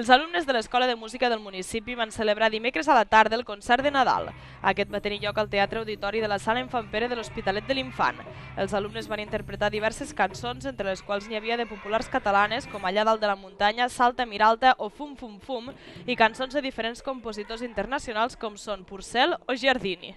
Els alumnes de l'Escola de Música del municipi van celebrar dimecres a la tarda el concert de Nadal. Aquest va tenir lloc al Teatre Auditori de la Sala Infant Pere de l'Hospitalet de l'Infant. Els alumnes van interpretar diverses cançons, entre les quals n'hi havia de populars catalanes com Allà dalt de la muntanya, Salta Miralta o Fum Fum Fum, i cançons de diferents compositors internacionals com són Purcell o Giardini.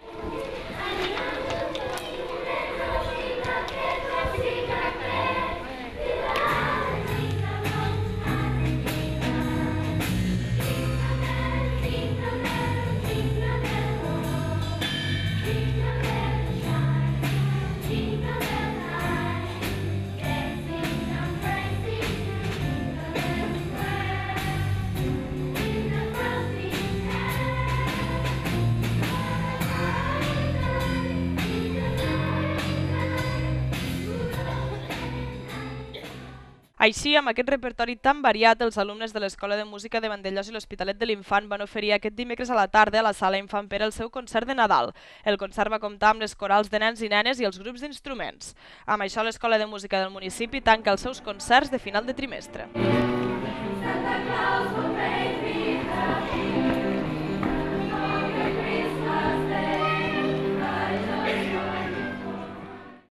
Així, amb aquest repertori tan variat, els alumnes de l'Escola de Música de Vandellòs i l'Hospitalet de l'Infant van oferir aquest dimecres a la tarda a la Sala Infant Pere el seu concert de Nadal. El concert va comptar amb les corals de nens i nenes i els grups d'instruments. Amb això, l'Escola de Música del municipi tanca els seus concerts de final de trimestre. Santa Claus